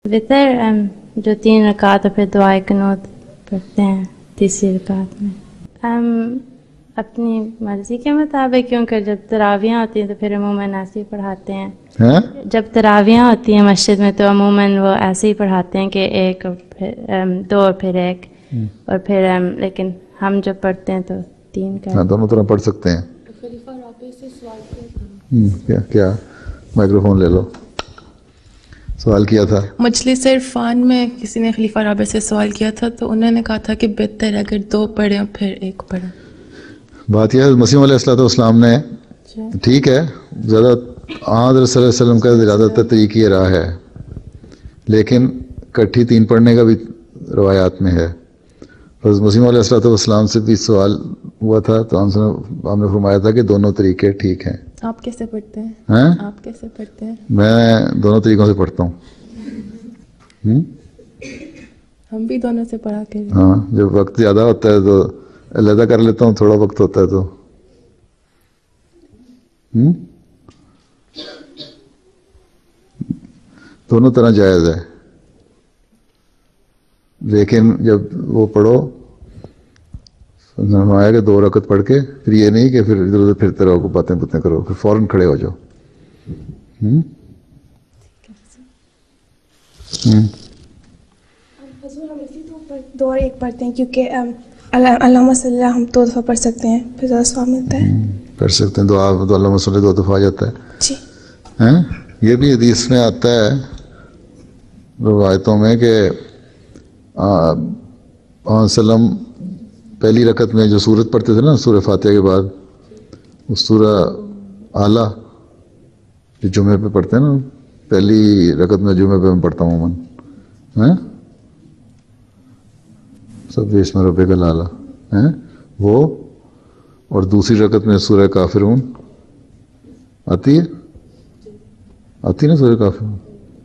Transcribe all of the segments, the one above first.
وطر جو 3 رکعت اور پھر دعائے قنوت پڑھتے ہیں تیسری رکعت میں، اپنی مرضی کے مطابق، کیونکہ جب تراویحیں ہوتی ہیں تو پھر عموماً ایسے ہی پڑھاتے ہیں. جب تراویحیں ہوتی ہیں مسجد میں تو عموماً وہ ایسے ہی پڑھاتے ہیں کہ 1 اور پھر 2 اور پھر 1 اور پھر لیکن ہم جب پڑھتے ہیں تو 3 کا. ہاں دونوں طرح پڑھ سکتے ہیں. خلیفہ رابع سے سوال کیا مائکرو فون لے لو. سوال کیا تھا مجلس عرفان میں کسی نے خلیفہ رابع سے سوال کیا تھا تو انہوں نے کہا تھا کہ بہتر ہے اگر 2 پڑھیں اور پھر 1 پڑھیں. بات یہ ہے مسیح علیہ الصلوۃ والسلام نے ٹھیک ہے زیادہ حضرت صلی اللہ علیہ وسلم کا زیادہ تر طریق یہ رہا ہے، لیکن کٹھی 3 پڑھنے کا بھی روایات میں ہے. حضرت مسیح علیہ الصلوۃ والسلام سے بھی سوال ہوا تھا تو ہم نے فرمایا تھا کہ دونوں طریقے ٹھیک ہیں. آپ کیسے پڑھتے ہیں؟ آپ کیسے پڑھتے ہیں؟ میں دونوں طریقوں سے پڑھتا ہوں. ہم بھی دونوں سے پڑھا کے ہاں جب وقت زیادہ ہوتا ہے تو علیحدہ کر لیتا ہوں، تھوڑا وقت ہوتا ہے تو دونوں طرح جائز ہے. لیکن جب وہ پڑھو فرمایا کہ 2 رکعت پڑھ کے پھر یہ نہیں کہ پھر ادھر ادھر پھرتے رہو، باتیں کرو، پھر فوراً کھڑے ہو جاؤ. حضور ہم اسی طور پر 2 اور 1 پڑھتے ہیں کیونکہ اللہم صلی اللہ ہم 2 دفعہ پڑھ سکتے ہیں، پھر زیادہ ثواب ملتا ہے. پڑھ سکتے ہیں دعا تو اللہم صلی 2 دفعہ آ جاتا ہے. جی یہ بھی حدیث میں آتا ہے روایتوں میں کہ وسلم پہلی رکعت میں جو سورت پڑھتے تھے نا سورہ فاتحہ کے بعد، اس سورہ اعلیٰ جو جمعے پہ پڑھتے ہیں نا، پہلی رکعت میں جمعے پہ میں پڑھتا ہوں عموماً سب اسم ربک الاعلیٰ وہ، اور دوسری رکعت میں سورہ کافرون آتی نا سورہ کافرون،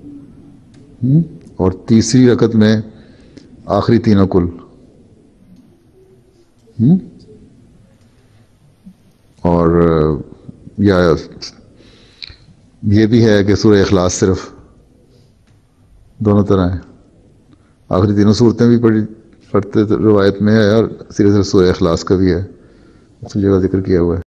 اور تیسری رکعت میں آخری 3 کل، اور یہ بھی ہے کہ سورہ اخلاص صرف. دونوں طرح ہیں، آخری 3 صورتیں بھی پڑھتے روایت میں ہے، اور صرف سورہ اخلاص کا بھی ہے، اس جگہ ذکر کیا ہوا ہے.